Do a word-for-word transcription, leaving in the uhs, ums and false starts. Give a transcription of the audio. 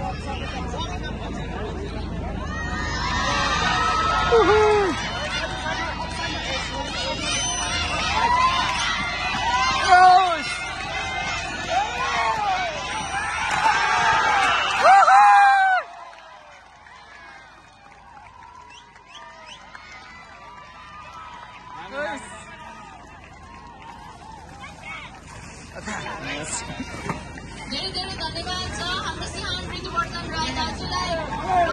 धेरै धेरै धन्यवाद छ हाम्रो सिंहन प्रितिवर्धन राई दाजुलाई।